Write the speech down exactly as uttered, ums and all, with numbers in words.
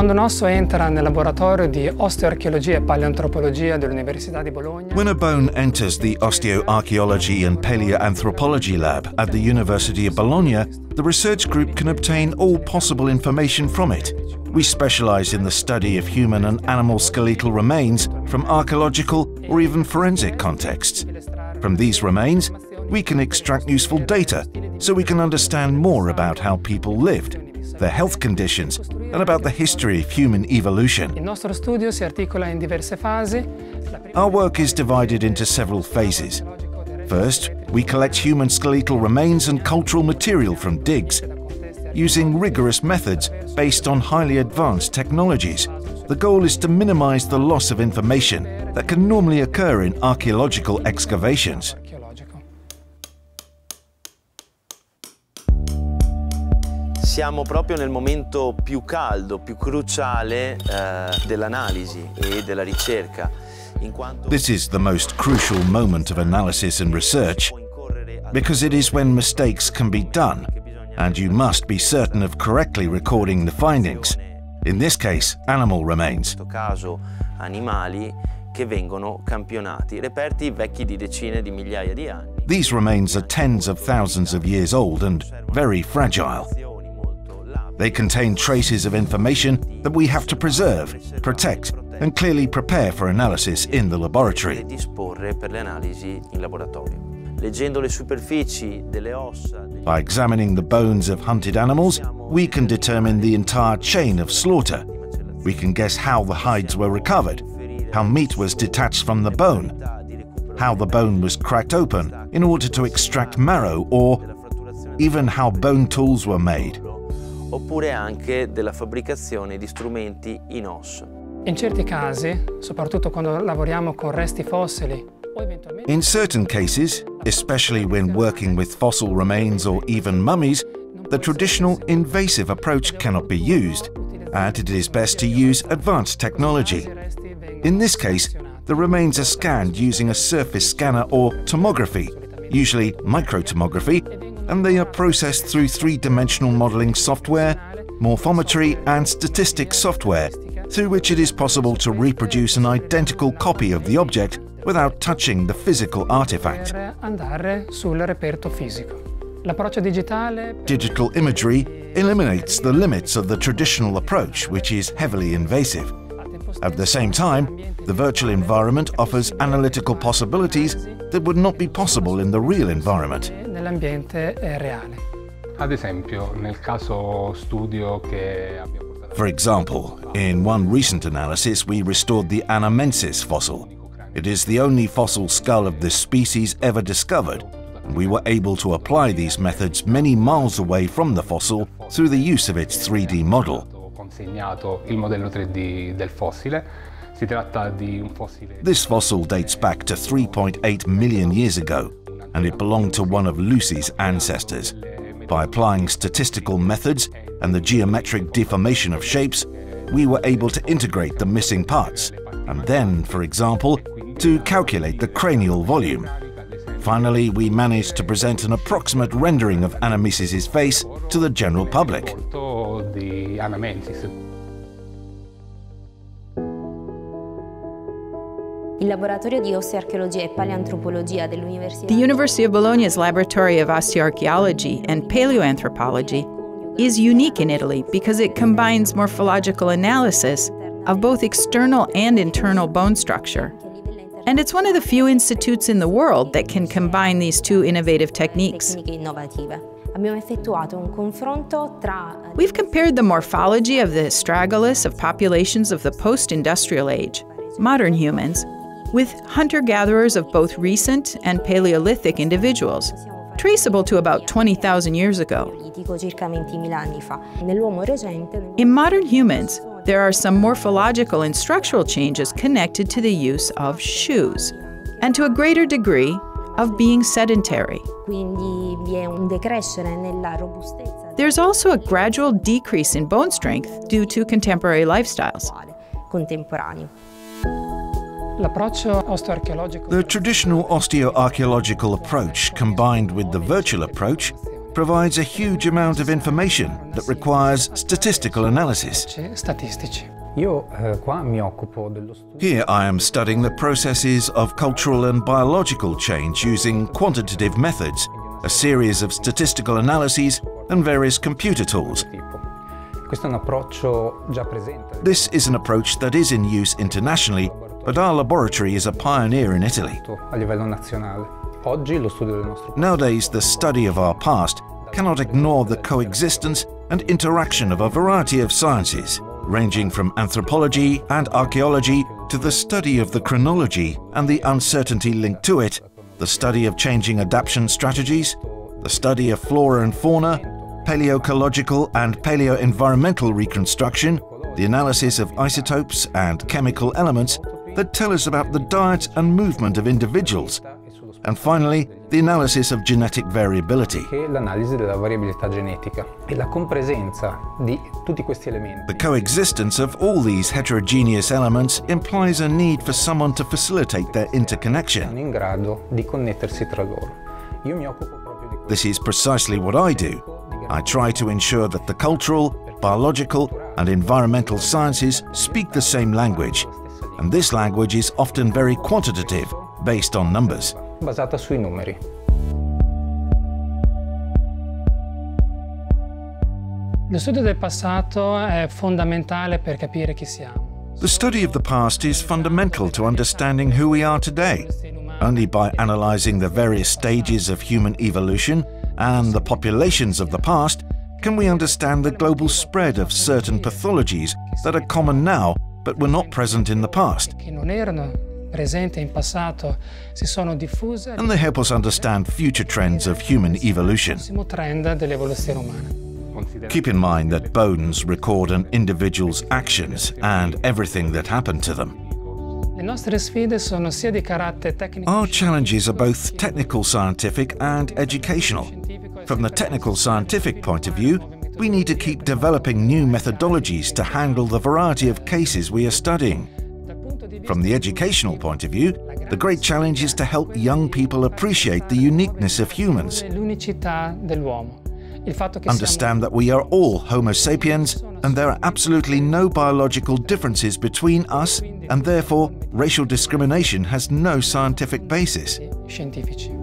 Quando un osso entra nel laboratorio di osteoarcheologia e paleoantropologia dell'Università di Bologna. When a bone enters the osteoarchaeology and paleoanthropology lab at the University of Bologna, the research group can obtain all possible information from it. We specialize in the study of human and animal skeletal remains from archaeological or even forensic contexts. From these remains, we can extract useful data so we can understand more about how people lived, their health conditions, and about the history of human evolution. Il nostro studio si articola in diverse fasi. Our work is divided into several phases. First, we collect human skeletal remains and cultural material from digs, using rigorous methods based on highly advanced technologies. The goal is to minimize the loss of information that can normally occur in archaeological excavations. Siamo proprio nel momento più caldo, più cruciale eh, dell'analisi e della ricerca. In quanto This is the most crucial moment of analysis and research because it is when mistakes can be done, and you must be certain of correctly recording the findings. In this case, animal remains. In questo caso animali che vengono campionati, reperti vecchi di decine di migliaia di anni. These remains are tens of thousands of years old and very fragile. They contain traces of information that we have to preserve, protect, and clearly prepare for analysis in the laboratory. Disporre per le analisi in laboratorio. Leggendo le superfici delle ossa. By examining the bones of hunted animals, we can determine the entire chain of slaughter. We can guess how the hides were recovered, how meat was detached from the bone, how the bone was cracked open in order to extract marrow, or even how bone tools were made. Oppure anche della fabbricazione di strumenti in osso. In certi casi, soprattutto quando lavoriamo con resti fossili o eventualmente. In certain cases, especially when working with fossil remains or even mummies, the traditional invasive approach cannot be used, and it is best to use advanced technology. In this case, the remains are scanned using a surface scanner or tomography, usually microtomography, and they are processed through three-dimensional modeling software, morphometry and statistics software, through which it is possible to reproduce an identical copy of the object without touching the physical artifact. Per andare sul reperto fisico. L'approccio digitale. Digital imagery eliminates the limits of the traditional approach, which is heavily invasive. At the same time, the virtual environment offers analytical possibilities that would not be possible in the real environment. Nell'ambiente reale. Ad esempio, nel caso studio che abbiamo portato. For example, in one recent analysis we restored the Anamensis fossil. It is the only fossil skull of this species ever discovered, and we were able to apply these methods many miles away from the fossil through the use of its three D model. Consegnato il modello tre D del fossile. Si tratta di un fossile. This fossil dates back to three point eight million years ago, and it belonged to one of Lucy's ancestors. By applying statistical methods and the geometric deformation of shapes, we were able to integrate the missing parts, and then, for example, to calculate the cranial volume. Finally, we managed to present an approximate rendering of Anamensis's face to the general public. Di Anamensis. Il laboratorio di osteoarcheologia e paleoantropologia dell'Università. The University of Bologna's Laboratory of Osteoarchaeology and Paleoanthropology is unique in Italy because it combines morphological analysis of both external and internal bone structure. And it's one of the few institutes in the world that can combine these two innovative techniques. We've compared the morphology of the astragalus of populations of the post-industrial age, modern humans, with hunter-gatherers of both recent and Paleolithic individuals, traceable to about twenty thousand years ago. In modern humans, there are some morphological and structural changes connected to the use of shoes, and to a greater degree, of being sedentary. There's also a gradual decrease in bone strength due to contemporary lifestyles. The traditional osteoarchaeological approach combined with the virtual approach provides a huge amount of information that requires statistical analysis. Statistici. Io eh, qua mi occupo dello studio. Here I am studying the processes of cultural and biological change using quantitative methods, a series of statistical analyses and various computer tools. Questo è un approccio già presente. This is an approach that is in use internationally, but our laboratory is a pioneer in Italy. A livello nazionale. Oggi lo studio del nostro. Nowadays, the study of our past cannot ignore the coexistence and interaction of a variety of sciences, ranging from anthropology and archaeology to the study of the chronology and the uncertainty linked to it, the study of changing adaptation strategies, the study of flora and fauna, paleoecological and paleo-environmental reconstruction, the analysis of isotopes and chemical elements that tell us about the diet and movement of individuals, and finally, the analysis of genetic variability. L'analisi della variabilità genetica e la compresenza di tutti questi elementi. The coexistence of all these heterogeneous elements implies a need for someone to facilitate their interconnection. In grado di connettersi tra loro. Io mi occupo proprio di questo. This is precisely what I do. I try to ensure that the cultural, biological, and environmental sciences speak the same language, and this language is often very quantitative, based on numbers. Basata sui numeri. Lo studio del passato è fondamentale per capire chi siamo. The study of the past is fundamental to understanding who we are today. Only by analyzing the various stages of human evolution and the populations of the past can we understand the global spread of certain pathologies that are common now but were not present in the past. Che non erano presenti in passato si sono diffuse. And they help us understand future trends of human evolution. Il trend dell'evoluzione umana. Keep in mind that bones record an individual's actions and everything that happened to them. Le nostre sfide sono sia di carattere tecnico. Our challenges are both technical, scientific, and educational. From the technical scientific point of view, we need to keep developing new methodologies to handle the variety of cases we are studying. From the educational point of view, the great challenge is to help young people appreciate the uniqueness of humans. L'unicità dell'uomo. Understand that we are all Homo sapiens and there are absolutely no biological differences between us, and therefore racial discrimination has no scientific basis. Scientifici.